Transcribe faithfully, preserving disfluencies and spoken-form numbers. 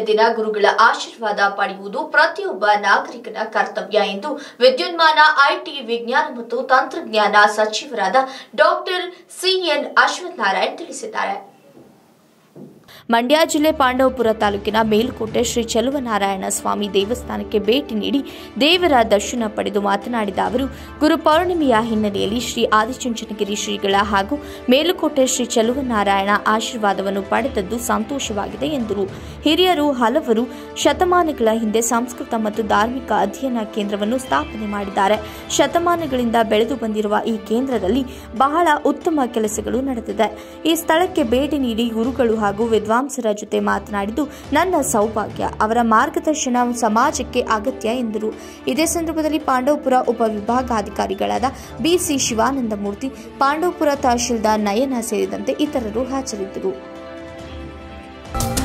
ದಿನ ಗುರುಗಳ ಆಶೀರ್ವಾದ ಪಡೆಯುವುದು ಪ್ರತಿಯೊಬ್ಬ ನಾಗರಿಕನ ಕರ್ತವ್ಯ ಎಂದು ವಿದ್ಯುನ್ಮಾನ ಐಟಿ ವಿಜ್ಞಾನ ಮತ್ತು ತಂತ್ರಜ್ಞಾನ ಸಚಿವರಾದ ಡಾಕ್ಟರ್ ಸಿಎನ್ ಅಶ್ವಥ್ ನಾರಾಯಣ್ ತಿಳಿಸಿದ್ದಾರೆ. ಮಂಡ್ಯ ಜಿಲ್ಲೆ ಪಾಂಡವಪುರ ತಾಲೂಕಿನ ಮೇಲುಕೋಟೆ ಶ್ರೀ ಚೆಲುವನಾರಾಯಣ ಸ್ವಾಮಿ ದೇವಸ್ಥಾನಕ್ಕೆ ಭೇಟಿ ನೀಡಿ ದೇವರ ದರ್ಶನ ಪಡೆದು ಮಾತನಾಡಿದ ಅವರು, ಗುರು ಪೌರ್ಣಿಮೆಯ ಹಿನ್ನೆಲೆಯಲ್ಲಿ ಶ್ರೀ ಆದಿಚುಂಚನಗಿರಿ ಶ್ರೀಗಳ ಹಾಗೂ ಮೇಲುಕೋಟೆ ಶ್ರೀ ಚೆಲುವನಾರಾಯಣ ಆಶೀರ್ವಾದವನ್ನು ಪಡೆದದ್ದು ಸಂತೋಷವಾಗಿದೆ ಎಂದರು. ಹಿರಿಯರು ಹಲವರು ಶತಮಾನಗಳ ಹಿಂದೆ ಸಂಸ್ಕೃತ ಮತ್ತು ಧಾರ್ಮಿಕ ಅಧ್ಯಯನ ಕೇಂದ್ರವನ್ನು ಸ್ಥಾಪನೆ ಮಾಡಿದ್ದಾರೆ. ಶತಮಾನಗಳಿಂದ ಬೆಳೆದು ಬಂದಿರುವ ಈ ಕೇಂದ್ರದಲ್ಲಿ ಬಹಳ ಉತ್ತಮ ಕೆಲಸಗಳು ನಡೆದಿದೆ. ಈ ಸ್ಥಳಕ್ಕೆ ಭೇಟಿ ನೀಡಿ ಗುರುಗಳು ಹಾಗೂ ವಿದ್ವಾಂಸರ ಜೊತೆ ಮಾತನಾಡಿದ್ದು ನನ್ನ ಸೌಭಾಗ್ಯ. ಅವರ ಮಾರ್ಗದರ್ಶನ ಸಮಾಜಕ್ಕೆ ಅಗತ್ಯ ಎಂದರು. ಇದೇ ಸಂದರ್ಭದಲ್ಲಿ ಪಾಂಡವಪುರ ಉಪವಿಭಾಗಾಧಿಕಾರಿಗಳಾದ ಬಿಸಿ ಶಿವಾನಂದಮೂರ್ತಿ, ಪಾಂಡವಪುರ ತಹಶೀಲ್ದಾರ್ ನಯನ ಸೇರಿದಂತೆ ಇತರರು ಹಾಜರಿದ್ದರು.